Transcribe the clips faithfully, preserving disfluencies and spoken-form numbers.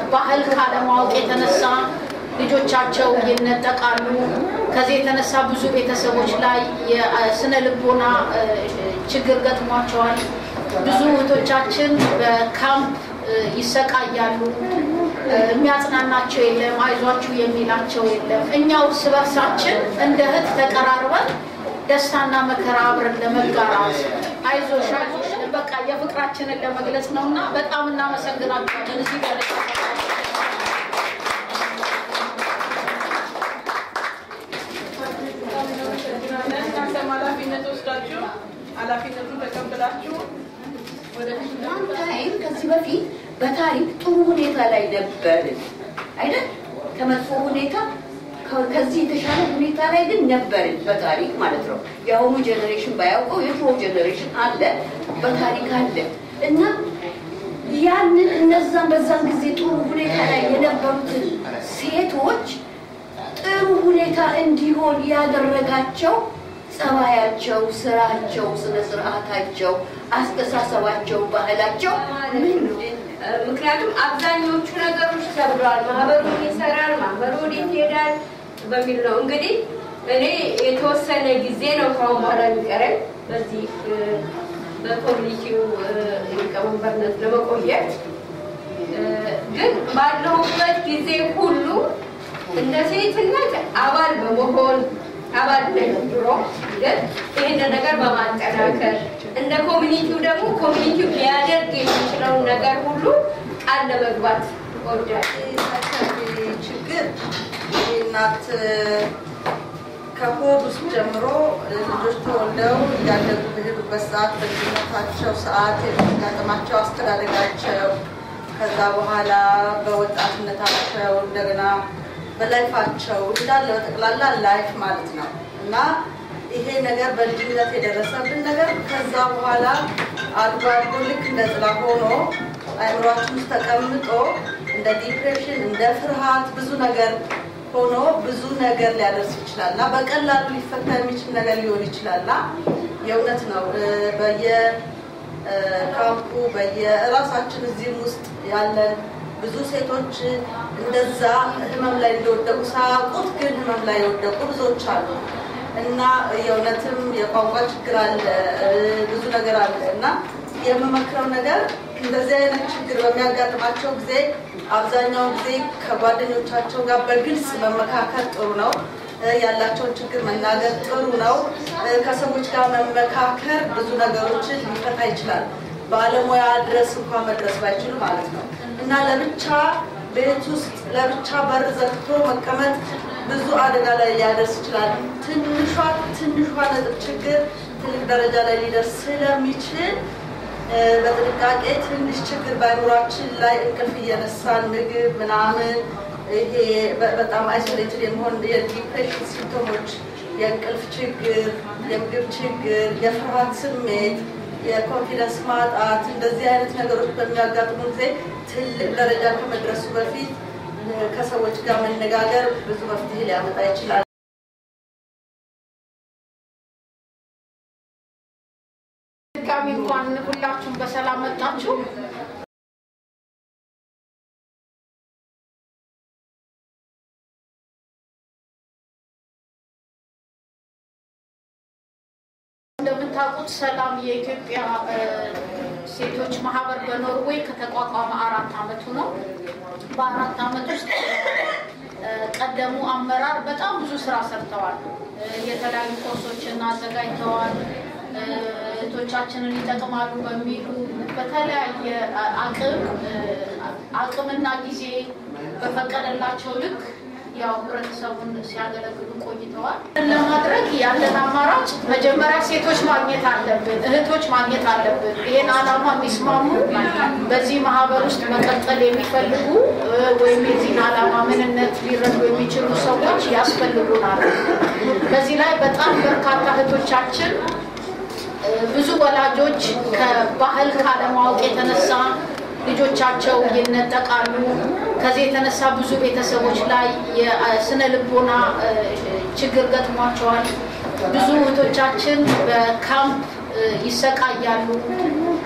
ከባህል ካለማወቅ የተነሳ ልጆቻቸው ይነጠቃሉ ከዚህ የተነሳ ብዙ ቤተሰቦች ላይ የስነ ልቦና ችግር ገጥሟቸዋል ብዙ እህቶቻችን በካምፕ ይሰቃያሉ የሚያጽናናቸው የለም አይዟችሁ የሚላቸው የለም እኛው ስበርሳችን እንደ እህት ተቀራርበን ደስታና መከራ አብረን ለመጋራት አይዞሽ አይዞሽ በቃ የፍቅራችንን ለመግለጽ ነውና በጣም እናመሰግናለን እዚህ ጋር ተወስዳችሁ አላፊነቱን ተቀበላችሁ ወደ ታይም ከዚህ በፊት በታሪክ ጥሩ ሁኔታ ላይ ነበር አይደል ከመጥፎ ሁኔታ ከዚህ የተሻለ ሁኔታ ላይ ግን ነበር በታሪክ ማለት ነው ያው ጀነሬሽን ባያውቀው የድሮ ጀነሬሽን አለ በታሪክ አለ እና ያንን እነዛን በዛን ጊዜ ጥሩ ሁኔታ ላይ የነበሩት ሴቶች ጥሩ ሁኔታ እንዲሆን ያደረጋቸው ጸባያቸው ስራቸው ስነ ስርዓታቸው አስተሳሰባቸው ባህላቸው ምን ምክንያቱም አብዛኞቹ ነገሮች ተብሏል ማህበሩ ይሰራል ማህበሩ ይሄዳል በሚል ነው እንግዲህ እኔ የተወሰነ ጊዜ ነው ካሁን በኋላ የሚቀረኝ በዚህ በኮሚኒቲው የቀመንበርነት ለመቆየት ግን ባለሁበት ጊዜ ሁሉ እንደ ሴትነት አባል በመሆን አባል ነግሮ ግን ይሄን ነገር በማጠናከር እንደ ኮሚኒቲው ደግሞ ኮሚኒቲው ሊያደርግ የሚችለው ነገር ሁሉ ቃል ለመግባት ወዳጅ ችግር እናት ከሆድ ውስጥ ጀምሮ ልጆች ተወልደው ያደጉ በሄዱበት ሰዓት በልጅነታቸው ሰዓት የሚያጋጥማቸው አስተዳደጋቸው ከዛ በኋላ በወጣትነታቸው እንደገና በላይፋቸው እንዳለ በጠቅላላ ላይፍ ማለት ነው እና ይሄ ነገር በልጅነት የደረሰብን ነገር ከዛ በኋላ አድጓጎ ልክ እንደ ጥላ ሆኖ አይምሯችን ውስጥ ተቀምጦ እንደ ዲፕሬሽን እንደ ፍርሃት ብዙ ነገር ሆኖ ብዙ ነገር ሊያደርስ ይችላልና በቀላሉ ሊፈታ የሚችል ነገር ሊሆን ይችላልና የእውነት ነው በየካምፑ በየራሳችን እዚህም ውስጥ ያለን ብዙ ሴቶች እንደዛ ህመም ላይ እንደወደቁ ሳያውቁት ግን ህመም ላይ የወደቁ ብዙዎች አሉ እና የእውነትም የቋንቋ ችግር አለ ብዙ ነገር አለ እና የምመክረው ነገር እንደዚህ አይነት ችግር በሚያጋጥማቸው ጊዜ አብዛኛው ጊዜ ከጓደኞቻቸው ጋር በግልጽ መመካከር ጥሩ ነው ያላቸውን ችግር መናገር ጥሩ ነው ከሰዎች ጋር መመካከር ብዙ ነገሮችን ሊፈታ ይችላል ባለሙያ ድረስ እንኳን መድረስ ባይችሉ ማለት ነው እና ለብቻ ቤት ውስጥ ለብቻ በር ዘግቶ መቀመጥ ብዙ አደጋ ላይ ሊያደርስ ይችላል ትንሿ ትንሿ ነጥብ ችግር ትልቅ ደረጃ ላይ ሊደርስ ስለሚችል በጥንቃቄ ትንሽ ችግር ባይኖራችን ላይ እንቅልፍ እየነሳን ምግብ ምናምን ይሄ በጣም አይሶሌትድ የመሆን የዲፕሬሽን ሲምፕቶሞች የእንቅልፍ ችግር የምግብ ችግር የፍርሃት ስሜት የኮንፊደንስ ማጣት እንደዚህ አይነት ነገሮች በሚያጋጥሙ ጊዜ ትልቅ ደረጃ ከመድረሱ በፊት ከሰዎች ጋር መነጋገር ብዙ መፍትሄ ሊያመጣ ይችላል ድጋሚ እንኳን ሁላችሁም በሰላም መጣችሁ እንደምታውቁት ሰላም የኢትዮጵያ ሴቶች ማህበር በኖርዌይ ከተቋቋመ አራት አመቱ ነው በአራት አመት ውስጥ ቀደሙ አመራር በጣም ብዙ ስራ ሰርተዋል የተለያዩ ኮርሶችን አዘጋጅተዋል እህቶቻችንን ይጠቅማሉ በሚሉ በተለያየ አቅም አቅምና ጊዜ በፈቀደላቸው ልክ ያው ህብረተሰቡን ሲያገለግሉ ቆይተዋል ለማድረግ ያለን አማራጭ መጀመሪያ ሴቶች ማግኘት አለብን እህቶች ማግኘት አለብን ይሄን አላማ የሚስማሙ በዚህ ማህበር ውስጥ መቀጠል የሚፈልጉ ወይም የዚህን አላማ ምንነት ሊረዱ የሚችሉ ሰዎች ያስፈልጉናል በዚህ ላይ በጣም በርካታ እህቶቻችን ብዙ ወላጆች ከባህል ካለማወቅ የተነሳ ልጆቻቸው ይነጠቃሉ ከዚህ የተነሳ ብዙ ቤተሰቦች ላይ የስነ ልቦና ችግር ገጥሟቸዋል ብዙ እህቶቻችን በካምፕ ይሰቃያሉ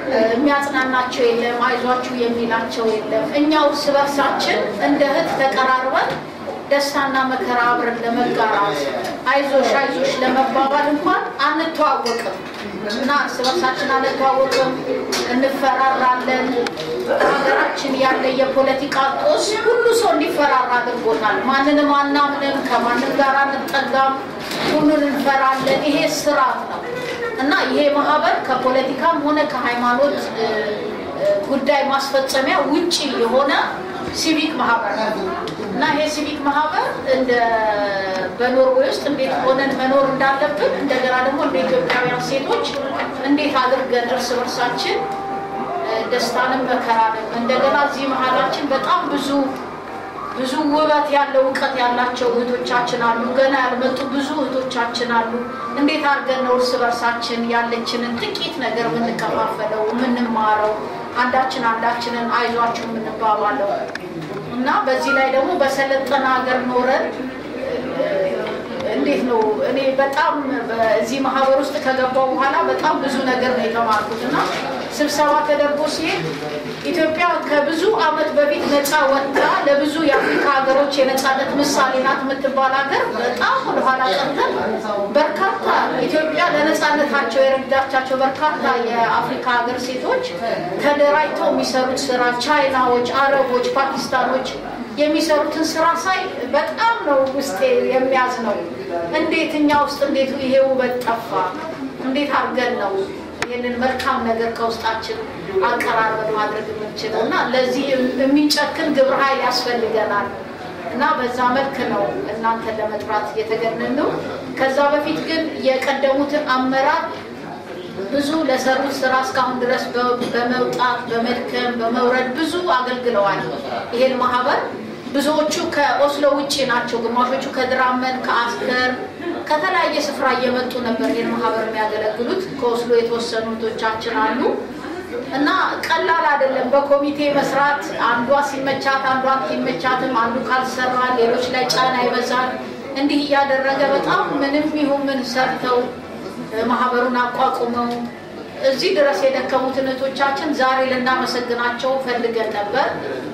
የሚያጽናናቸው የለም አይዟችሁ የሚላቸው የለም እኛው ስበርሳችን እንደ እህት ተቀራርበን ደስታና መከራ አብረን ለመጋራት አይዞሽ አይዞሽ ለመባባል እንኳን አንተዋወቅም እና ስበርሳችን አንተዋወቅም እንፈራራለን ሀገራችን ያለ የፖለቲካ ጦስ ሁሉ ሰው እንዲፈራራ አድርጎታል ማንንም አናምንም ከማንም ጋር አንጠጋም ሁሉን እንፈራለን ይሄ ስርዓት ነው እና ይሄ ማህበር ከፖለቲካም ሆነ ከሃይማኖት ጉዳይ ማስፈጸሚያ ውጪ የሆነ ሲቪክ ማህበር እና ይሄ ሲቪክ ማህበር እንደ በኖርዌይ ውስጥ እንዴት ሆነን መኖር እንዳለብን እንደገና ደግሞ እንደ ኢትዮጵያውያን ሴቶች እንዴት አድርገን እርስ በርሳችን ደስታንም መከራንም እንደገና እዚህ መሃላችን በጣም ብዙ ብዙ ውበት ያለው ዕውቀት ያላቸው እህቶቻችን አሉ ገና ያልመጡ ብዙ እህቶቻችን አሉ እንዴት አድርገን ነው እርስ በርሳችን ያለችንን ጥቂት ነገር ምንከፋፈለው ምንማረው አንዳችን አንዳችንን አይዟችሁ ምንባባለው እና በዚህ ላይ ደግሞ በሰለጠነ ሀገር ኖረን እንዴት ነው እኔ በጣም በዚህ ማህበር ውስጥ ከገባው በኋላ በጣም ብዙ ነገር ነው የተማርኩትና ስብሰባ ተደርጎ ሲሄድ ኢትዮጵያ ከብዙ አመት በፊት ነፃ ወጣ ለብዙ የአፍሪካ ሀገሮች የነፃነት ምሳሌ ናት የምትባል ሀገር በጣም ወደ ኋላ ቀርተን በርካታ ኢትዮጵያ ለነፃነታቸው የረዳቻቸው በርካታ የአፍሪካ ሀገር ሴቶች ተደራጅተው የሚሰሩት ስራ ቻይናዎች አረቦች ፓኪስታኖች የሚሰሩትን ስራ ሳይ በጣም ነው ውስጤ የሚያዝነው እንዴት እኛ ውስጥ እንዴት ይሄ ውበት ጠፋ እንዴት አድርገን ነው ይሄንን መልካም ነገር ከውስጣችን አቀራረብ ማድረግ የምንችለውና ለዚህ የሚጨክን ግብረ ኃይል ያስፈልገናል እና በዛ መልክ ነው እናንተ ለመጥራት የተገነነው ከዛ በፊት ግን የቀደሙትን አመራር ብዙ ለሰሩት ስራ እስካሁን ድረስ በመውጣት በመድከም በመውረድ ብዙ አገልግለዋል ይሄን ማህበር ብዙዎቹ ከኦስሎ ውጪ ናቸው ግማሾቹ ከድራመን ከአስከር ከተለያየ ስፍራ እየመጡ ነበር ይሄን ማህበር የሚያገለግሉት ከኦስሎ የተወሰኑ እህቶቻችን አሉ እና ቀላል አይደለም በኮሚቴ መስራት አንዷ ሲመቻት አንዷ ሲመቻትም አንዱ ካልሰራ ሌሎች ላይ ጫና ይበዛል እንዲህ ያደረገ በጣም ምንም ይሁን ምን ሰርተው ማህበሩን አቋቁመው እዚህ ድረስ የደከሙት እህቶቻችን ዛሬ ለናመሰግናቸው ፈልገን ነበር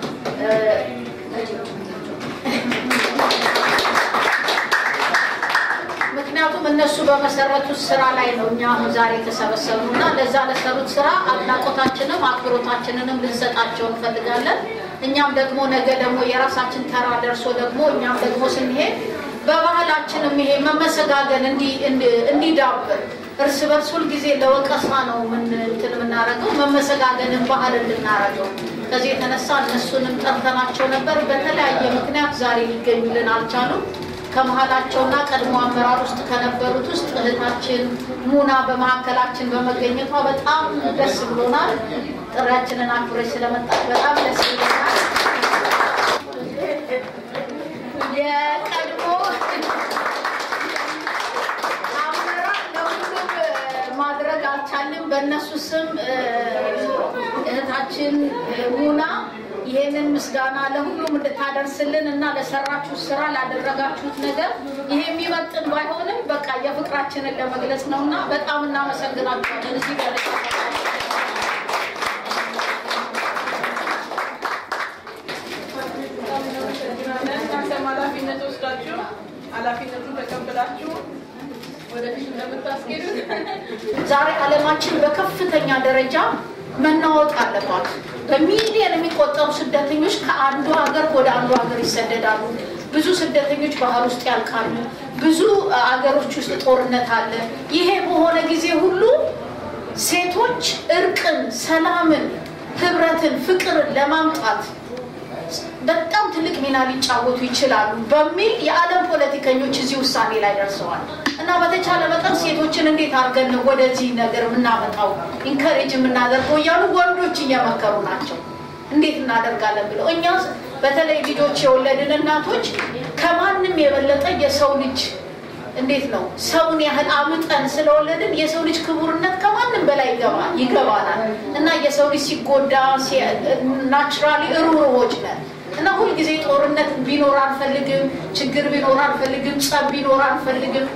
ምክንያቱም እነሱ በመሰረቱት ስራ ላይ ነው እኛ ዛሬ ተሰበሰብነውና ለዛ ለሰሩት ስራ አድናቆታችንንም አክብሮታችንንም ልንሰጣቸው እንፈልጋለን እኛም ደግሞ ነገ ደግሞ የራሳችን ተራ ደርሶ ደግሞ እኛም ደግሞ ስንሄድ በባህላችንም ይሄ መመሰጋገን እንዲ እንዲዳብር እርስ በርስ ሁሉ ጊዜ ለወቀሳ ነው ምን እንትን ምናረገው መመሰጋገንን ባህል እንድናረገው ከዚህ የተነሳ እነሱንም ጠርተናቸው ነበር በተለያየ ምክንያት ዛሬ ሊገኙልን አልቻሉም ከመሃላቸውና ቀድሞ አመራር ውስጥ ከነበሩት ውስጥ እህታችን ሙና በመሐከላችን በመገኘቷ በጣም ደስ ብሎናል ጥሪያችንን አክብረሽ ስለመጣች በጣም ደስ ይላል የቀድሞ አመራር ለሁሉም ማድረግ አልቻልንም በእነሱ ስም እህታችን ሙና ይሄንን ምስጋና ለሁሉም እንድታደርስልን እና ለሰራችሁ ስራ ላደረጋችሁት ነገር ይሄ የሚመጥን ባይሆንም በቃ የፍቅራችንን ለመግለጽ ነውና በጣም እናመሰግናችኋለን እዚህ ጋር ኃላፊነት ወስዳችሁ ኃላፊነቱን ተቀብላችሁ ወደፊት እንደምታስኬዱ ዛሬ ዓለማችን በከፍተኛ ደረጃ መናወጥ አለባት በሚሊዮን የሚቆጠሩ ስደተኞች ከአንዱ ሀገር ወደ አንዱ ሀገር ይሰደዳሉ ብዙ ስደተኞች ባህር ውስጥ ያልቃሉ ብዙ ሀገሮች ውስጥ ጦርነት አለ ይሄ በሆነ ጊዜ ሁሉ ሴቶች እርቅን ሰላምን ህብረትን ፍቅርን ለማምጣት በጣም ትልቅ ሚና ሊጫወቱ ይችላሉ በሚል የዓለም ፖለቲከኞች እዚህ ውሳኔ ላይ ደርሰዋል እና በተቻለ መጠን ሴቶችን እንዴት አድርገን ወደዚህ ነገር ምናመጣው ኢንከሬጅ ምናደርገው ያሉ ወንዶች እየመከሩ ናቸው እንዴት እናደርጋለን ብለው እኛ በተለይ ልጆች የወለድን እናቶች ከማንም የበለጠ የሰው ልጅ እንዴት ነው ሰውን ያህል አምጠን ስለወለድን የሰው ልጅ ክቡርነት ከማንም በላይ ይገባል ይገባናል እና የሰው ልጅ ሲጎዳ ናቹራሊ ሩሩዎች ነን እና ሁሉ ጊዜ ጦርነት ቢኖር አንፈልግም ችግር ቢኖር አንፈልግም ጸብ ቢኖር አንፈልግም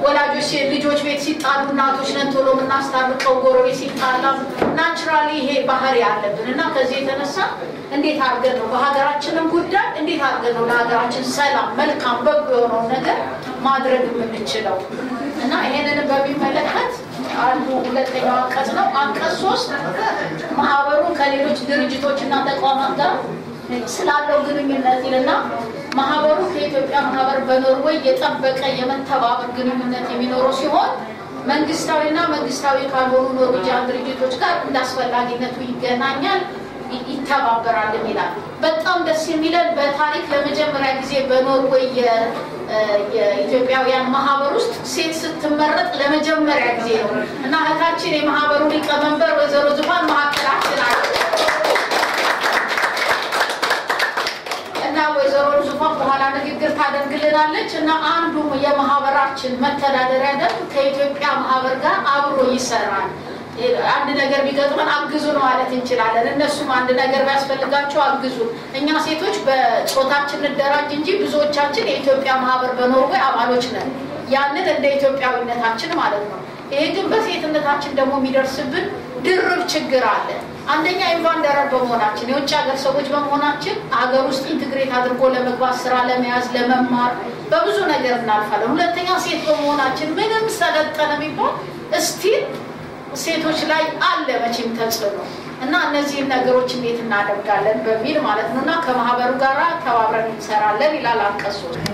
ወላጆች ልጆች ቤት ሲጣሉ እናቶች ነን ቶሎ ምናስታርቀው ጎረቤት ሲጣላ ናቹራሊ ይሄ ባህሪ ያለብን እና ከዚህ የተነሳ እንዴት አድርገን ነው በሀገራችንም ጉዳይ እንዴት አድርገን ነው ለሀገራችን ሰላም መልካም በጎ የሆነውን ነገር ማድረግ የምንችለው እና ይሄንን በሚመለከት አንዱ ሁለተኛው አንቀጽ ነው። አንቀጽ ሶስት ማህበሩ ከሌሎች ድርጅቶችና ተቋማት ጋር ስላለው ግንኙነት ይልና ማህበሩ ከኢትዮጵያ ማህበር በኖርዌይ የጠበቀ የመተባበር ግንኙነት የሚኖረው ሲሆን መንግስታዊና መንግስታዊ ካልሆኑ ኖርዌጂያን ድርጅቶች ጋር እንዳስፈላጊነቱ ይገናኛል ይተባበራል ይላል። በጣም ደስ የሚለን በታሪክ ለመጀመሪያ ጊዜ በኖርዌይ የኢትዮጵያውያን ማህበር ውስጥ ሴት ስትመረጥ ለመጀመሪያ ጊዜ ነው እና እህታችን የማህበሩ ሊቀመንበር ወይዘሮ ዙፋን ማዕከላችን አለች እና ወይዘሮ ዙፋን በኋላ ንግግር ታደርግልናለች እና አንዱ የማህበራችን መተዳደሪያ ደንብ ከኢትዮጵያ ማህበር ጋር አብሮ ይሰራል። አንድ ነገር ቢገጥመን አግዙ ነው ማለት እንችላለን። እነሱም አንድ ነገር ቢያስፈልጋቸው አግዙ። እኛ ሴቶች በጾታችን እንደራጅ እንጂ ብዙዎቻችን የኢትዮጵያ ማህበር በኖርዌይ አባሎች ነን። ያንን እንደ ኢትዮጵያዊነታችን ማለት ነው። ይሄ ግን በሴትነታችን ደግሞ የሚደርስብን ድርብ ችግር አለ። አንደኛ ኢንቫንደረር በመሆናችን የውጭ ሀገር ሰዎች በመሆናችን ሀገር ውስጥ ኢንተግሬት አድርጎ ለመግባት ስራ ለመያዝ ለመማር በብዙ ነገር እናልፋለን። ሁለተኛ ሴት በመሆናችን ምንም ሰለጠነ ቢባል እስቲል ሴቶች ላይ አለ መቼም ተጽዕኖ እና እነዚህ ነገሮች እንዴት እናደርጋለን በሚል ማለት ነውና ከማህበሩ ጋራ ተባብረን እንሰራለን ይላል አንቀጽ ሶስት።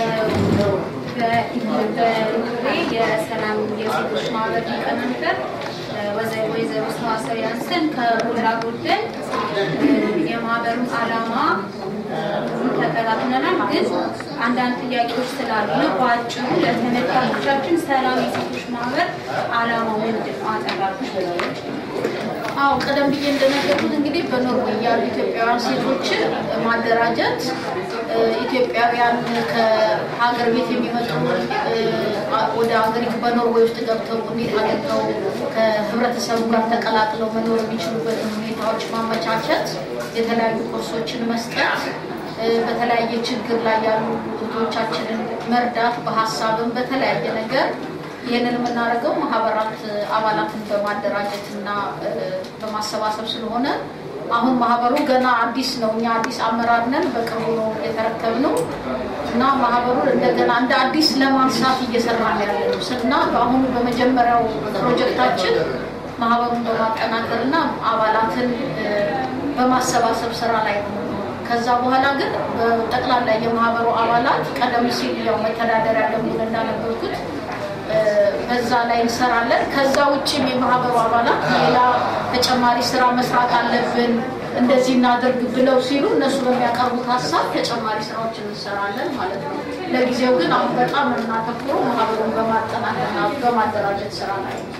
በኢትዮጵያ የሰላም የሴቶች ማህበር ሊቀመንበር ወይዘሮ ሰዋሰው ያንሰን ከሞላ ጎደል የማህበሩን ዓላማ ተከታትለናል። ግን አንዳንድ ጥያቄዎች ስላሉ ነው በአጭሩ ለተመልካቾቻችን ሰላም የሴቶች ማህበር ዓላማው ምንድን ነው አጠራችሁ? አው ቀደም ብዬ እንደነገርኩት እንግዲህ በኖርዌይ ያሉ ኢትዮጵያውያን ሴቶችን ማደራጀት ኢትዮጵያውያን ከሀገር ቤት የሚመጡ ወደ ሀገር በኖርዌይ ውስጥ ገብተው እንዴት አድርገው ከህብረተሰቡ ጋር ተቀላቅለው መኖር የሚችሉበት ሁኔታዎች ማመቻቸት፣ የተለያዩ ኮርሶችን መስጠት፣ በተለያየ ችግር ላይ ያሉ እህቶቻችንን መርዳት በሐሳብም በተለያየ ነገር ይሄንን የምናደርገው ማህበራት አባላትን በማደራጀትና በማሰባሰብ ስለሆነ አሁን ማህበሩ ገና አዲስ ነው። እኛ አዲስ አመራር ነን፣ በቅርቡ ነው የተረከብነው እና ማህበሩ እንደገና እንደ አዲስ ለማንሳት እየሰራን ያለነው እና በአሁኑ በመጀመሪያው ፕሮጀክታችን ማህበሩን በማጠናከርና አባላትን በማሰባሰብ ስራ ላይ ነው። ከዛ በኋላ ግን በጠቅላላ የማህበሩ አባላት ቀደም ሲል ያው መተዳደሪያ ደንቡን እንዳነበብኩት በዛ ላይ እንሰራለን። ከዛ ውጪም የማህበሩ አባላት ሌላ ተጨማሪ ስራ መስራት አለብን እንደዚህ እናድርግ ብለው ሲሉ እነሱ በሚያቀርቡት ሀሳብ ተጨማሪ ስራዎችን እንሰራለን ማለት ነው። ለጊዜው ግን አሁን በጣም እናተኩረው ማህበሩን በማጠናከርና በማደራጀት ስራ ላይ ነው።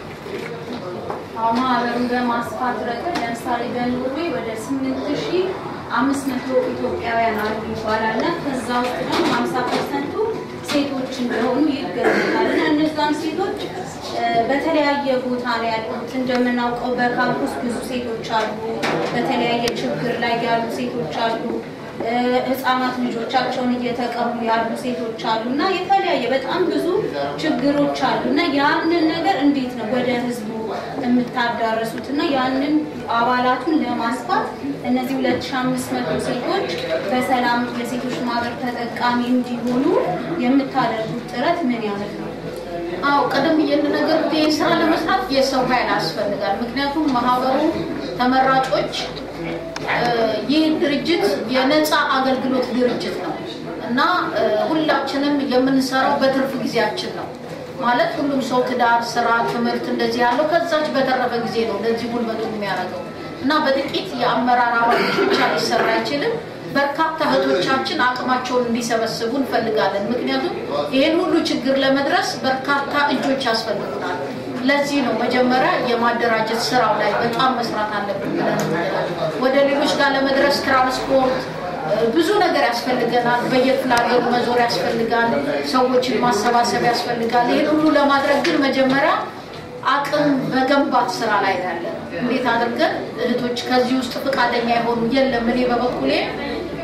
ማህበሩን በማስፋት ረገድ ለምሳሌ በኖርዌይ ወደ ስምንት ሺህ አምስት መቶ ኢትዮጵያውያን አሉ ይባላልና ከዛ ውስጥ ደግሞ ሀምሳ ፐርሰንቱ ሴቶች እንደሆኑ ይገለጻል። እና እነዛን ሴቶች በተለያየ ቦታ ላይ ያሉት እንደምናውቀው በካምፕስ ብዙ ሴቶች አሉ፣ በተለያየ ችግር ላይ ያሉ ሴቶች አሉ፣ ህፃናት ልጆቻቸውን እየተቀሙ ያሉ ሴቶች አሉና የተለያየ በጣም ብዙ ችግሮች አሉና ያንን ነገር እንዴት ነው ወደ ህዝቡ የምታዳርሱትና ያንን አባላቱን ለማስፋት እነዚህ ሁለት ሺህ አምስት መቶ ሴቶች በሰላም የሴቶች ማህበር ተጠቃሚ እንዲሆኑ የምታደርጉት ጥረት ምን ያህል ነው? አው ቀደም እየተነገሩት ይሄን ስራ ለመስራት የሰው ኃይል ያስፈልጋል። ምክንያቱም ማህበሩ ተመራጮች ይህ ድርጅት የነፃ አገልግሎት ድርጅት ነው እና ሁላችንም የምንሰራው በትርፍ ጊዜያችን ነው ማለት ሁሉም ሰው ትዳር፣ ስራ፣ ትምህርት እንደዚህ ያለው ከዛች በተረፈ ጊዜ ነው ለዚህ ጉልበቱ የሚያደርገው እና በጥቂት የአመራር አባሎች ብቻ ሊሰራ አይችልም። በርካታ እህቶቻችን አቅማቸውን እንዲሰበስቡ እንፈልጋለን። ምክንያቱም ይሄን ሁሉ ችግር ለመድረስ በርካታ እጆች ያስፈልጉናል። ለዚህ ነው መጀመሪያ የማደራጀት ስራው ላይ በጣም መስራት አለብን ብለን ወደ ሌሎች ጋር ለመድረስ ትራንስፖርት ብዙ ነገር ያስፈልገናል። በየፍላጎቱ መዞር ያስፈልጋል፣ ሰዎችን ማሰባሰብ ያስፈልጋል። ይሄን ሁሉ ለማድረግ ግን መጀመሪያ አቅም መገንባት ስራ ላይ ያለ እንዴት አድርገን እህቶች ከዚህ ውስጥ ፈቃደኛ የሆኑ የለም እኔ በበኩሌ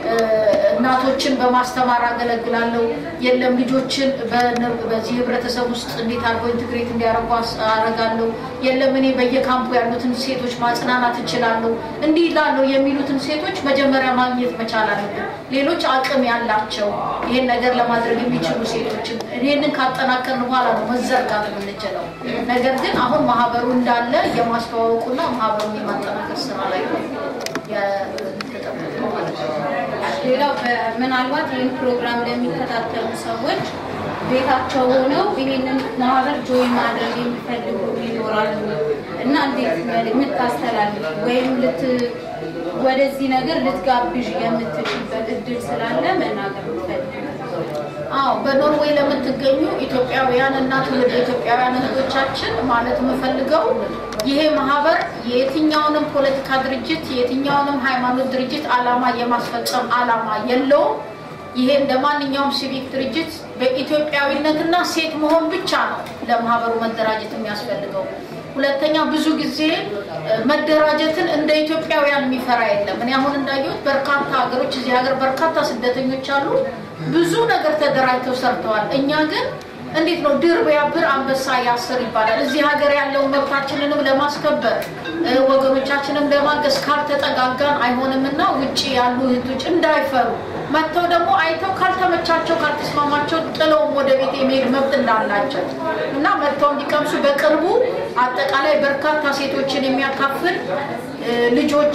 እናቶችን በማስተማር አገለግላለሁ የለም ልጆችን በዚህ ህብረተሰብ ውስጥ እንዴት አድርገው ኢንተግሬት እንዲያደርጉ አረጋለሁ የለም እኔ በየካምፑ ያሉትን ሴቶች ማጽናናት እችላለሁ እንዲህ ይላሉ የሚሉትን ሴቶች መጀመሪያ ማግኘት መቻል አለብን ሌሎች አቅም ያላቸው ይሄን ነገር ለማድረግ የሚችሉ ሴቶችን ይሄንን ካጠናከርን በኋላ ነው መዘርጋት የምንችለው ነገር ግን አሁን ማህበሩ እንዳለ የማስተዋወቁና ማህበሩን የማጠናከር ስራ ላይ ነው የተጠቀመው ማለት ነው ሌላው ምናልባት ይህን ፕሮግራም ለሚከታተሉ ሰዎች ቤታቸው ሆነው ይሄንን ማህበር ጆይን ማድረግ የሚፈልጉ ይኖራሉ እና እንዴት መልእክት ታስተላልፍ ወይም ልት ወደዚህ ነገር ልትጋብዥ የምትችልበት እድል ስላለ መናገር ፈልጋለሁ አዎ በኖርዌይ ለምትገኙ ኢትዮጵያውያን እና ትውልደ ኢትዮጵያውያን እህቶቻችን ማለት የምፈልገው ይሄ ማህበር የትኛውንም ፖለቲካ ድርጅት የትኛውንም ሃይማኖት ድርጅት አላማ የማስፈጸም አላማ የለውም ይሄ እንደማንኛውም ሲቪክ ድርጅት በኢትዮጵያዊነትና ሴት መሆን ብቻ ነው ለማህበሩ መደራጀት የሚያስፈልገው ሁለተኛ ብዙ ጊዜ መደራጀትን እንደ ኢትዮጵያውያን የሚፈራ የለም እኔ አሁን እንዳየሁት በርካታ ሀገሮች እዚህ ሀገር በርካታ ስደተኞች አሉ ብዙ ነገር ተደራጅተው ሰርተዋል እኛ ግን እንዴት ነው ድር በያብር አንበሳ ያስር ይባላል እዚህ ሀገር ያለው መብታችንንም ለማስከበር ወገኖቻችንን ለማገዝ ካልተጠጋጋን አይሆንምና ውጪ ያሉ እህቶች እንዳይፈሩ መተው ደግሞ አይተው ካልተመቻቸው ካልተስማማቸው ጥለው ወደ ቤት የሚሄድ መብት እንዳላቸው እና መተው እንዲቀምሱ በቅርቡ አጠቃላይ በርካታ ሴቶችን የሚያካፍል ልጆች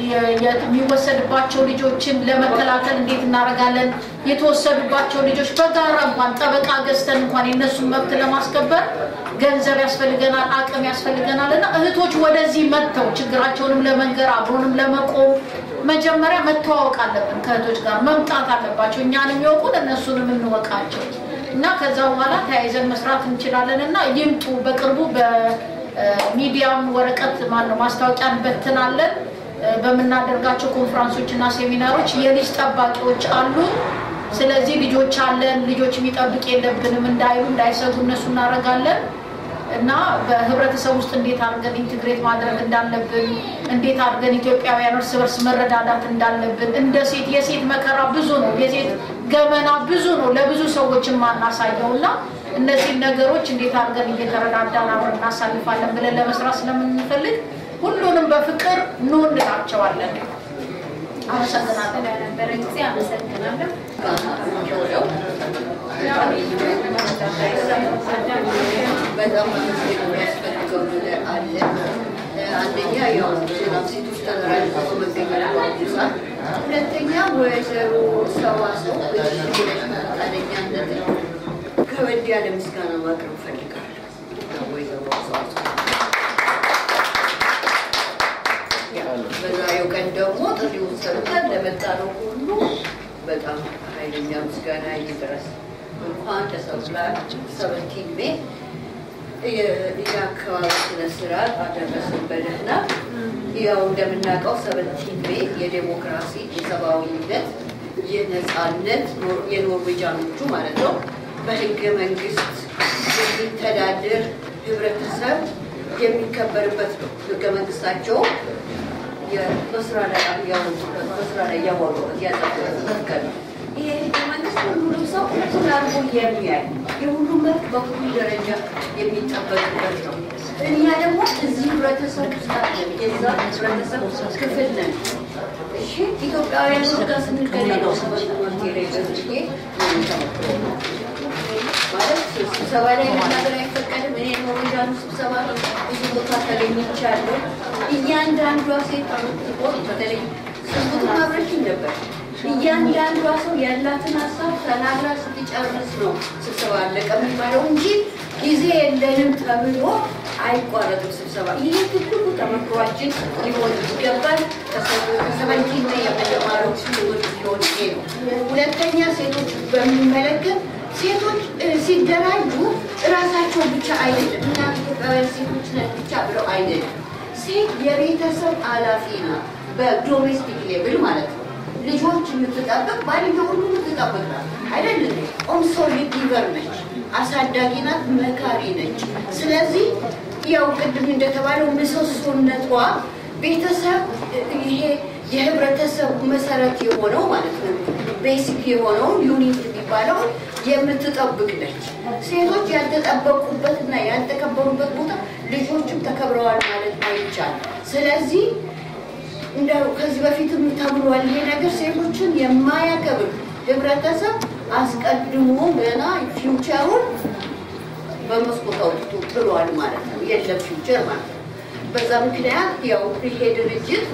የሚወሰድባቸው ልጆችን ለመከላከል እንዴት እናረጋለን የተወሰዱባቸው ልጆች በጋራ እንኳን ጠበቃ ገዝተን እንኳን የነሱን መብት ለማስከበር ገንዘብ ያስፈልገናል አቅም ያስፈልገናልና እህቶች ወደዚህ መተው ችግራቸውንም ለመንገር አብሮንም ለመቆም መጀመሪያ መተዋወቅ አለብን ከእህቶች ጋር መምጣት አለባቸው እኛንም ይወቁን እነሱንም እንወቃቸው እና ከዛ በኋላ ተያይዘን መስራት እንችላለንና ይምጡ በቅርቡ በሚዲያም ወረቀት ማነው ማስታወቂያን በትናለን በመናደርጋቸው ኮንፈረንሶችና ሴሚናሮች የልጅ ጠባቂዎች አሉ ስለዚህ ልጆች አለን ልጆች የሚጠብቅ የለብንም እንዳይሉ እንዳይሰጉ እነሱ እናረጋለን እና በህብረተሰብ ውስጥ እንዴት አድርገን ኢንተግሬት ማድረግ እንዳለብን እንዴት አድርገን ኢትዮጵያውያን እርስ በርስ መረዳዳት እንዳለብን እንደ ሴት የሴት መከራ ብዙ ነው የሴት ገመና ብዙ ነው ለብዙ ሰዎች ማናሳየውና እነዚህ ነገሮች እንዴት አድርገን እየተረዳዳን አብረን እናሳልፋለን ብለን ለመስራት ስለምንፈልግ ሁሉንም በፍቅር ነው እንላቸዋለን አመሰግናለሁ ለነበረ ጊዜ አመሰግናለሁ በጣም የሚያስፈልገው ነገር አለ አንደኛ ያው ሴቶች ተደራጅተው መገኘት ሁለተኛ ወይዘሮ ሰዋሰው ፈቃደኛነት ከወድ ያለ ምስጋና ማቅረብ ፈልጋለሁ ወይዘሮ ሰዋሰው በዛሬው ቀን ደግሞ ጥሪውን ሰርተን ለመጣነው ሁሉ በጣም ኃይለኛ ምስጋና ይድረስ እንኳን ተሰብላ ሰቨንቲን ሜይ የአካባቢ ስነ ስርዓት አደረሰን በደህና ያው እንደምናውቀው ሰቨንቲን ሜይ የዴሞክራሲ የሰብአዊነት የነጻነት የኖርዌጃኖቹ ማለት ነው በህገ መንግስት የሚተዳደር ህብረተሰብ የሚከበርበት ነው ህገ መንግስታቸው የመስራ ላይ መስራ ላይ ያወሩት ያጠቁት ይሄ ህገ መንግስት ሁሉም ሰው ተላርጎ የሚያይ የሁሉም መብት በሁሉ ደረጃ የሚጠበቅበት ነው እኛ ደግሞ እዚህ ህብረተሰብ ውስጥ የዛ ህብረተሰብ ክፍል ነን እሺ ኢትዮጵያውያን ጋር ስንገናኝ ነው ሰዎች ላይ ገዝቼ ማለት ስብሰባ ላይ መናገር አይፈቀድም እኔ ኖርዌጃን ስብሰባ ብዙ ቦታ ተገኝቻለሁ እያንዳንዷ ሴት አውጥቶ በተለይ ስንቱ ማብረሽኝ ነበር እያንዳንዷ ሰው ያላትን ሀሳብ ተናግራ ስትጨርስ ነው ስብሰባ አለቀ የሚባለው እንጂ ጊዜ የለንም ተብሎ አይቋረጥም ስብሰባ ይሄ ትልቁ ተመክሯችን ሊሆን ይገባል ከሰቨንቲን ሜይ የመጀመሪያው ሲሆን ሊሆን ነው ሁለተኛ ሴቶች በሚመለከት ሴቶች ሲደራጁ ራሳቸው ብቻ አይደለም እና ኢትዮጵያውያን ሴቶች ብቻ ብለው አይደለም ሴት የቤተሰብ ኃላፊ ነው በዶሜስቲክ ሌቭል ማለት ነው ልጆች የምትጠብቅ ባልዮ ሁሉ የምትጠብቅ አይደለም ኦንሶሊድ ሊቨር ነች አሳዳጊ ናት መካሪ ነች ስለዚህ ያው ቅድም እንደተባለው ምሰሶነቷ ቤተሰብ ይሄ የህብረተሰብ መሰረት የሆነው ማለት ነው ቤሲክ የሆነው ዩኒት የሚባለው የምትጠብቅ ነች ሴቶች ያልተጠበቁበትና ያልተከበሩበት ቦታ ልጆችም ተከብረዋል ማለት አይቻልም ስለዚህ እንደው ከዚህ በፊትም ተብሏል ይሄ ነገር ሴቶችን የማያከብር ህብረተሰብ አስቀድሞ ገና ፊውቸሩን በመስኮት አውጥቶ ጥሏል ማለት ነው የለም ፊውቸር ማለት ነው በዛ ምክንያት ያው ይሄ ድርጅት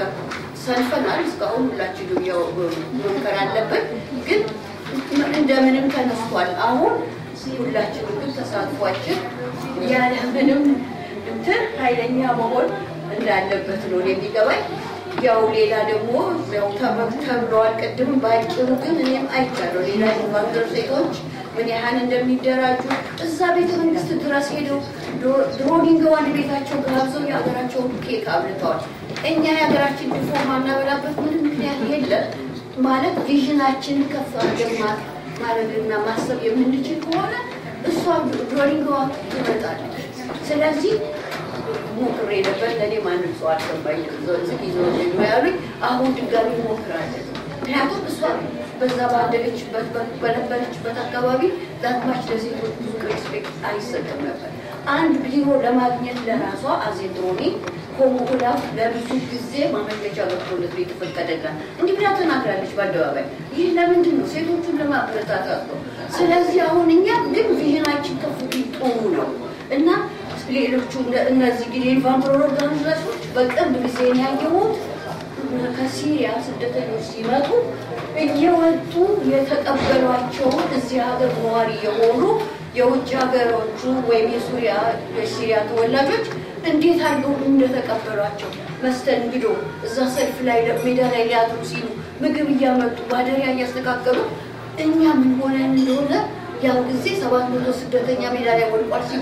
ሰልፈናል እስካሁን ሁላችንም ያው መምከር አለበት ግን እንደምንም ተነስቷል አሁን ሁላችንም ግን ተሳትፏችን ያለ ምንም እንትን ኃይለኛ መሆን እንዳለበት ነው የሚገባኝ ያው ሌላ ደግሞ ያው ተብሏል ቀድም ባጭሩ ግን እኔም አይቻለሁ ሌላ ኢንቫንተር ሴቶች ምን ያህል እንደሚደራጁ እዛ ቤተ መንግስት ድረስ ሄደው ድሮኒንግ ዋን ቤታቸው ጋብዘው የሀገራቸውን ኬክ አብልተዋል እኛ የሀገራችን ድፎ ማናበላበት ምንም ምክንያት የለም ማለት ቪዥናችንን ከፍ አድርገን ማድረግና ማሰብ የምንችል ከሆነ እሷ ድሮኒንግ ዋን ትመጣለች ስለዚህ ሞክሬ ነበር ለእኔ ማንም ሰው አልሰማኝም ዝግ ይዞ ነው ያሉኝ አሁን ድጋሚ ሞክራለሁ ምክንያቱም እሷ በዛ ባደገችበት በነበረችበት አካባቢ ዛትማች ለሴቶች ብዙ ሬስፔክት አይሰጥም ነበር አንድ ቢሮ ለማግኘት ለራሷ አዜድሮኒ ኮሙላ ለብዙ ጊዜ ማመልከቻ ገብቶለት ቤት ፈቀደላት እንዲህ ብላ ተናግራለች በአደባባይ ይህ ለምንድን ነው ሴቶቹን ለማበረታታት ነው ስለዚህ አሁን እኛ ግን ቪዥናችን ከፍ ቢጥሩ ነው እና ሌሎቹ እነዚህ ግዴን ቫምፕሮር ኦርጋናይዜሽኖች በቅርብ ጊዜ ያየሁት ከሲሪያ ስደተኞች ሲመጡ እየወጡ የተቀበሏቸው እዚህ ሀገር ነዋሪ የሆኑ የውጭ ሀገሮቹ ወይም የሱሪያ የሲሪያ ተወላጆች እንዴት አድርገው እንደተቀበሏቸው መስተንግዶ እዛ ሰልፍ ላይ ሜዳ ላይ ሊያድሩ ሲሉ ምግብ እያመጡ ባደሪያ እያስተካከሉ እኛ ምን ሆነን እንደሆነ ያው ጊዜ ሰባት መቶ ስደተኛ ሜዳ ላይ ወድቋል ሲሉ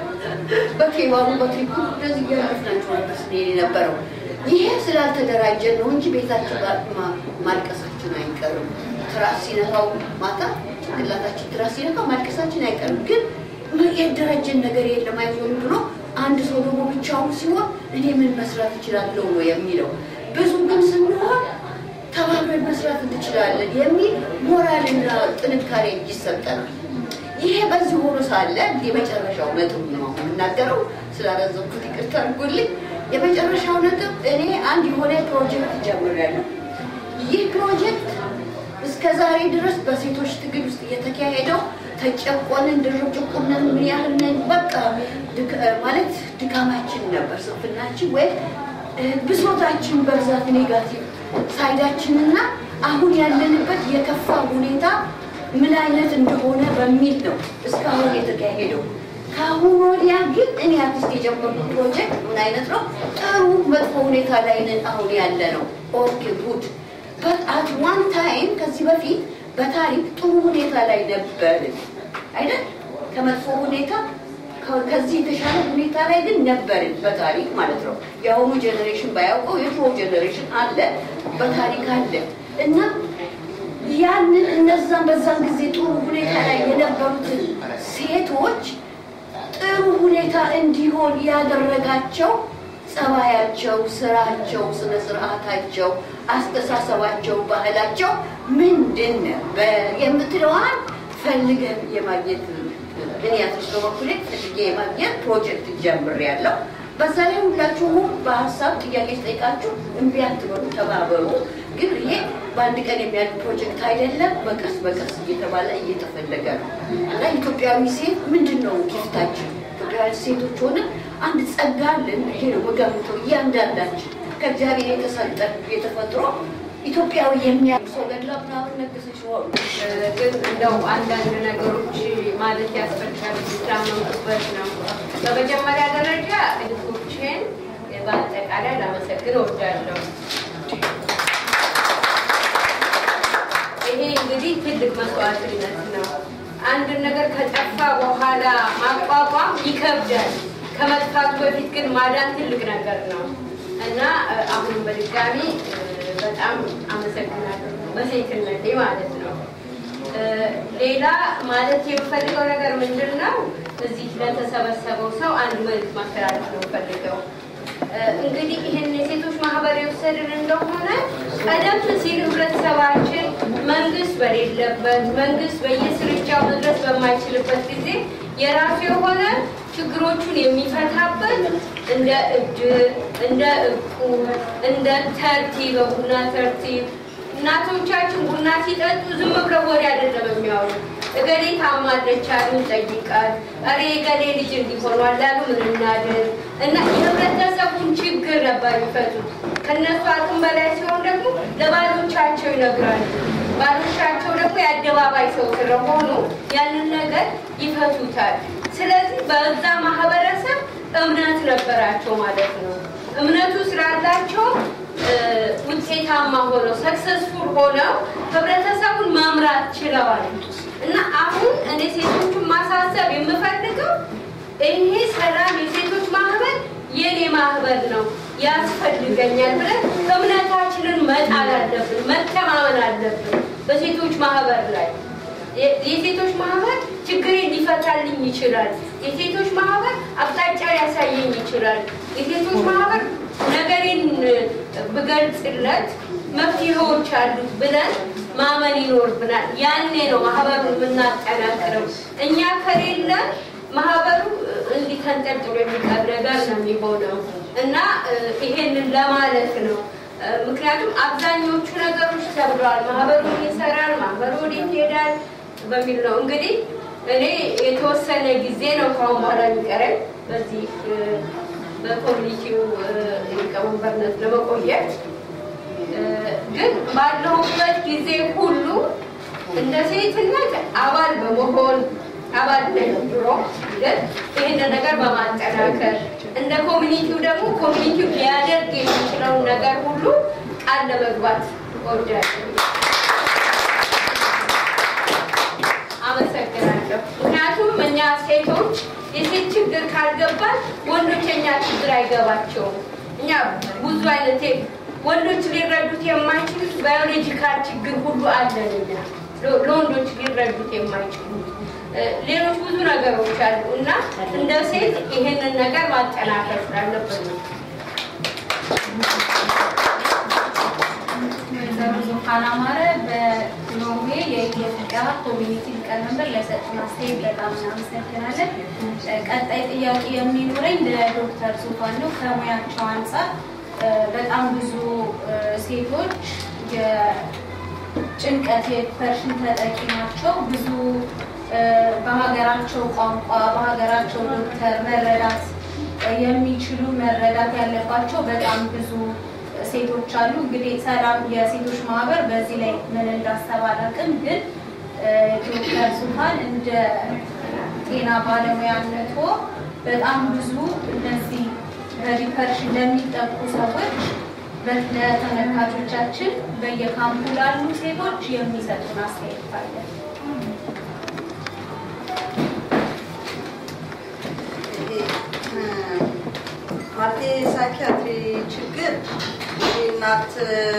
በኬባሩ በትሪኩ እንደዚህ ያለፍናቸው ነበር ስንሄድ የነበረው ይሄ ስላልተደራጀን ነው እንጂ ቤታችን ማልቀሳችን አይቀርም ትራስ ሲነካው ማታ ጭንቅላታችን ትራስ ሲነካው ማልቀሳችን አይቀርም ግን የደረጀን ነገር የለም አይዞን ብሎ አንድ ሰው ደግሞ ብቻውን ሲሆን እኔ ምን መስራት እችላለሁ ነው የሚለው ብዙ ግን ስንሆን ተባብረን መስራት እንችላለን የሚል ሞራልና ጥንካሬ ይሰጠናል ይሄ በዚህ ሆኖ ሳለ የመጨረሻው ነጥብ ነው የምናገረው ስላረዘምኩት ይቅርታ አድርጉልኝ የመጨረሻው ነጥብ እኔ አንድ የሆነ ፕሮጀክት ጀምሬያለሁ ይህ ፕሮጀክት እስከ ዛሬ ድረስ በሴቶች ትግል ውስጥ እየተካሄደው ተጨቆንን ድርጭቁንን ምን ያህል ነን በቃ ማለት ድካማችን ነበር ስንፍናችን ወይ ብሶታችን በብዛት ኔጋቲቭ ሳይዳችንና አሁን ያለንበት የከፋ ሁኔታ ምን አይነት እንደሆነ በሚል ነው እስካሁን የተካሄደው ካሁን ወዲያ ግን እኔ አዲስ የጀመርኩት ፕሮጀክት ምን አይነት ነው ጥሩ መጥፎ ሁኔታ ላይ ነን አሁን ያለ ነው ኦኬ ጉድ but at one time ከዚህ በፊት በታሪክ ጥሩ ሁኔታ ላይ ነበር አይደል ከመጥፎ ሁኔታ ከዚህ የተሻለ ሁኔታ ላይ ግን ነበር በታሪክ ማለት ነው ያው ጀነሬሽን ባያውቀው የድሮ ጀነሬሽን አለ በታሪክ አለ እና ያንን እነዛን በዛን ጊዜ ጥሩ ሁኔታ ላይ የነበሩት ሴቶች ጥሩ ሁኔታ እንዲሆን ያደረጋቸው ጸባያቸው ስራቸው ስነ ስርዓታቸው አስተሳሰባቸው ባህላቸው ምንድነው በየምትለዋን ፈልገን የማግኘት እኔ አትሽሎ በኩል ፈልጌ የማግኘት ፕሮጀክት ጀምሬያለሁ በዛ ላይ ሁላችሁም በሐሳብ ጥያቄ ጠይቃችሁ እንቢ አትበሉ ተባበሩ ግን ይሄ በአንድ ቀን የሚያልቅ ፕሮጀክት አይደለም በቀስ በቀስ እየተባለ እየተፈለገ ነው እና ኢትዮጵያዊ ሴት ምንድነው ጊፍታችን ኢትዮጵያዊ ሴቶች ሆነ አንድ ጸጋ አለን ይሄ ነው በጋምተው ያንዳንዳችን ከእግዚአብሔር የተሰጠን የተፈጥሮ ኢትዮጵያዊ የሚያውቀው ገድላና ነገሰች ነው ግን እንደው አንዳንድ ነገሮች ማለት ያስፈልጋል ስለማንበት ነው በመጀመሪያ ደረጃ እህቶቼን በአጠቃላይ ላመሰግን እወዳለሁ ይሄ እንግዲህ ትልቅ መስዋዕትነት ነው አንድ ነገር ከጠፋ በኋላ ማቋቋም ይከብዳል ከመጥፋቱ በፊት ግን ማዳን ትልቅ ነገር ነው እና አሁን በድጋሚ በጣም አመሰግናለሁ በሴትነቴ ማለት ነው ሌላ ማለት የምፈልገው ነገር ምንድነው እዚህ ለተሰበሰበው ሰው አንድ መልዕክት ማስተላለፍ ነው ፈልገው እንግዲህ ይሄን የሴት ማህበር የወሰድን እንደሆነ ቀደም ሲል ህብረተሰባችን መንግስት በሌለበት መንግስት በየስርቻው መድረስ በማይችልበት ጊዜ የራሱ የሆነ ችግሮቹን የሚፈታበት እንደ እድር እንደ እቁብ እንደ ተርቲብ ቡና ተርቲብ እናቶቻችን ቡና ሲጠጡ ዝም ብለው ወሬ አይደለም የሚያወሩ እገሌ ታማለች አሉ ጠይቃት አሬ እገሌ ልጅ እንዲሆኗል ያሉ ምን እናድር እና የህብረተሰቡን ችግር ነበር የሚፈቱት ከነሱ አቅም በላይ ሲሆን ደግሞ ለባሎቻቸው ይነግራሉ ባሎቻቸው ደግሞ የአደባባይ ሰው ስለሆኑ ያንን ነገር ይፈቱታል ስለዚህ በዛ ማህበረሰብ እምነት ነበራቸው ማለት ነው እምነቱ ስላላቸው ውጤታማ ሆነው ሰክሰስፉል ሆነው ህብረተሰቡን መምራት ችለዋል እና አሁን እኔ ሴቶቹን ማሳሰብ የምፈልገው ይሄ ሰላም የሴቶች ማህበር የኔ ማህበር ነው ያስፈልገኛል ብለን እምነታችንን መጣል አለብን መተማመን አለብን በሴቶች ማህበር ላይ የሴቶች ማህበር ችግሬን ሊፈታልኝ ይችላል የሴቶች ማህበር አቅጣጫ ያሳየኝ ይችላል የሴቶች ማህበር ነገሬን በገልጽለት መፍትሄዎች አሉት ብለን ማመን ይኖርብናል ያኔ ነው ማህበሩን የምናጠናክረው እኛ ከሌለ ማህበሩ እንዲተንጠልጥሎ የሚቀር ነገር ነው የሚሆነው እና ይሄንን ለማለት ነው ምክንያቱም አብዛኞቹ ነገሮች ተብለዋል ማህበሩ ይሰራል ማህበሩ ይሄዳል በሚል ነው እንግዲህ እኔ የተወሰነ ጊዜ ነው ካሁን በኋላ የሚቀረኝ በዚህ በኮሚኒቲው የቀመንበርነት ለመቆየት ግን ባለሁበት ጊዜ ሁሉ እንደ ሴትነት አባል በመሆን አባል ነኝ ድሮ ግን ይህን ነገር በማጠናከር እንደ ኮሚኒቲው ደግሞ ኮሚኒቲው ሊያደርግ የሚችለውን ነገር ሁሉ ቃል ለመግባት እወዳለሁ አመሰግናለሁ ምክንያቱም እኛ ሴቶች የሴት ችግር ካልገባን ወንዶች የኛ ችግር አይገባቸውም እኛ ብዙ አይነት ወንዶች ሊረዱት የማይችሉት ባዮሎጂካል ችግር ሁሉ አለን እኛ ለወንዶች ሊረዱት የማይችሉት ሌሎች ብዙ ነገሮች አሉ እና እንደ ሴት ይሄንን ነገር ማጠናከር ስላለብን ነው ዙፋን አማረ በኖርዌይ የኢትዮጵያ ኮሚኒቲ ሊቀመንበር ለሰጡን አስተያየት በጣም እናመሰግናለን ቀጣይ ጥያቄ የሚኖረኝ ለዶክተር ዙፋን ነው ከሙያቸው አንፃር በጣም ብዙ ሴቶች የጭንቀት የዲፕሬሽን ተጠቂ ናቸው ብዙ በሀገራቸው ቋንቋ በሀገራቸው ዶክተር መረዳት የሚችሉ መረዳት ያለባቸው በጣም ብዙ ሴቶች አሉ እንግዲህ ሰላም የሴቶች ማህበር በዚህ ላይ ምን እንዳሰበ አላውቅም ግን ዶክተር ዙፋን እንደ ጤና ባለሙያነቶ በጣም ብዙ እነዚህ በዲፕሬሽን ለሚጠቁ ሰዎች ለተመልካቾቻችን በየካምፑ ላሉ ሴቶች የሚሰጡን አስተያየት አለ ማለቴ ሳይኪያትሪ ችግር እናት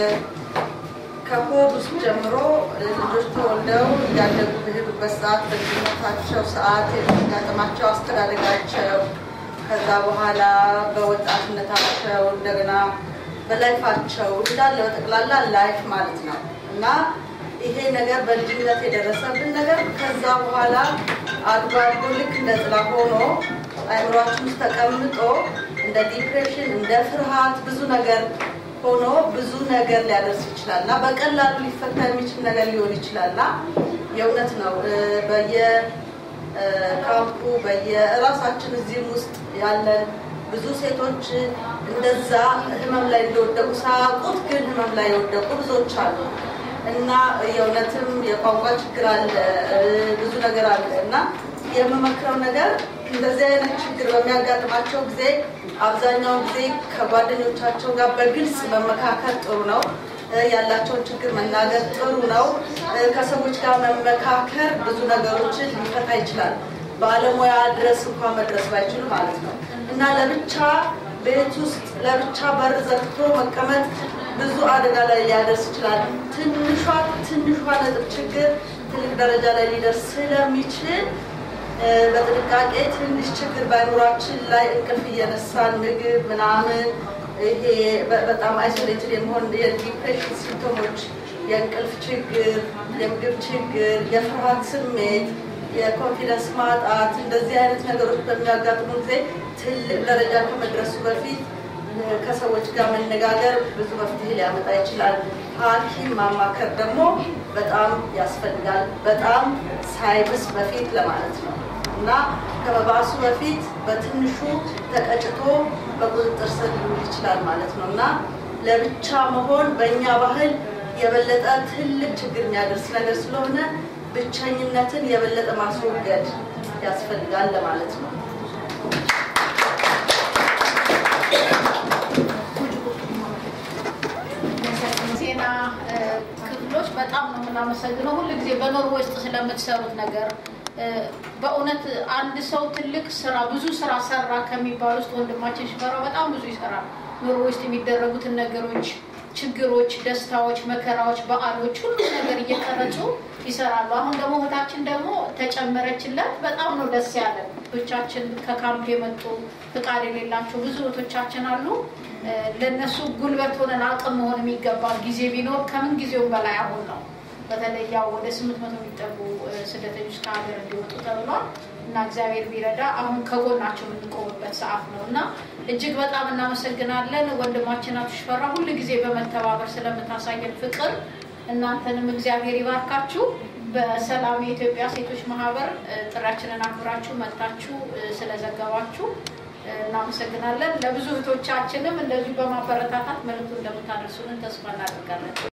ከሆድ ውስጥ ጀምሮ ልጆች ተወልደው ያደጉ በሄዱበት ሰዓት በልጅነታቸው ሰዓት የሚያጋጥማቸው አስተዳደጋቸው ከዛ በኋላ በወጣትነታቸው እንደገና በላይፋቸው እንዳለ በጠቅላላ ላይፍ ማለት ነው እና ይሄ ነገር በልጅነት የደረሰብን ነገር ከዛ በኋላ አድጎ አድጎ ልክ እንደ ጥላ ሆኖ አይምሯችን ውስጥ ተቀምጦ እንደ ዲፕሬሽን እንደ ፍርሃት ብዙ ነገር ሆኖ ብዙ ነገር ሊያደርስ ይችላልና በቀላሉ ሊፈታ የሚችል ነገር ሊሆን ይችላልና የእውነት ነው በየካምፑ በየራሳችን እዚህም ውስጥ ያለን ብዙ ሴቶች እንደዛ ህመም ላይ እንደወደቁ ሳያውቁት ግን ህመም ላይ የወደቁ ብዙዎች አሉ እና የእውነትም የቋንቋ ችግር አለ ብዙ ነገር አለ እና የምመክረው ነገር እንደዚህ አይነት ችግር በሚያጋጥማቸው ጊዜ አብዛኛው ጊዜ ከጓደኞቻቸው ጋር በግልጽ መመካከር ጥሩ ነው ያላቸውን ችግር መናገር ጥሩ ነው ከሰዎች ጋር መመካከር ብዙ ነገሮችን ሊፈታ ይችላል ባለሙያ ድረስ እንኳን መድረስ ባይችሉ ማለት ነው እና ለብቻ ቤት ውስጥ ለብቻ በር ዘግቶ መቀመጥ ብዙ አደጋ ላይ ሊያደርስ ይችላል ትንሿ ትንሿ ነጥብ ችግር ትልቅ ደረጃ ላይ ሊደርስ ስለሚችል በጥንቃቄ ትንሽ ችግር ባይኖራችን ላይ እንቅልፍ እየነሳን ምግብ ምናምን ይሄ በጣም አይሶሌትድ የመሆን የዲፕሬሽን ሲምፕቶሞች፣ የእንቅልፍ ችግር፣ የምግብ ችግር፣ የፍርሃት ስሜት፣ የኮንፊደንስ ማጣት እንደዚህ አይነት ነገሮች በሚያጋጥሙ ጊዜ ትልቅ ደረጃ ከመድረሱ በፊት ከሰዎች ጋር መነጋገር ብዙ መፍትሄ ሊያመጣ ይችላል። ሐኪም ማማከር ደግሞ በጣም ያስፈልጋል። በጣም ሳይብስ በፊት ለማለት ነው እና ከመባሱ በፊት በትንሹ ተቀጭቶ በቁጥጥር ስር ሊውል ይችላል ማለት ነው እና ለብቻ መሆን በእኛ ባህል የበለጠ ትልቅ ችግር የሚያደርስ ነገር ስለሆነ ብቸኝነትን የበለጠ ማስወገድ ያስፈልጋል ለማለት ነው። ዜና ክፍሎች በጣም ነው የምናመሰግነው ሁሉ ጊዜ በኖርዌይ ውስጥ ስለምትሰሩት ነገር። በእውነት አንድ ሰው ትልቅ ስራ ብዙ ስራ ሰራ ከሚባል ውስጥ ወንድማችን ሽፈራው በጣም ብዙ ይሰራል። ኖርዌይ ውስጥ የሚደረጉትን ነገሮች፣ ችግሮች፣ ደስታዎች፣ መከራዎች፣ በዓሎች ሁሉ ነገር እየቀረጹ ይሰራሉ። አሁን ደግሞ እህታችን ደግሞ ተጨመረችለት። በጣም ነው ደስ ያለን። እህቶቻችን ከካምፕ የመጡ ፍቃድ የሌላቸው ብዙ እህቶቻችን አሉ። ለነሱ ጉልበት ሆነን አቅም መሆን የሚገባ ጊዜ ቢኖር ከምን ጊዜው በላይ አሁን ነው። በተለይ ያው ወደ ስምንት መቶ የሚጠጉ ስደተኞች ከሀገር እንዲወጡ ተብሏል እና እግዚአብሔር ቢረዳ አሁን ከጎናቸው የምንቆምበት ሰዓት ነው እና እጅግ በጣም እናመሰግናለን። ወንድማችን አቶ ሽፈራ ሁሉ ጊዜ በመተባበር ስለምታሳየን ፍቅር እናንተንም እግዚአብሔር ይባርካችሁ። በሰላም የኢትዮጵያ ሴቶች ማህበር ጥሪያችንን አክብራችሁ መጥታችሁ ስለዘገባችሁ እናመሰግናለን። ለብዙ እህቶቻችንም እንደዚሁ በማበረታታት መልእክቱን እንደምታደርሱልን ተስፋ እናደርጋለን።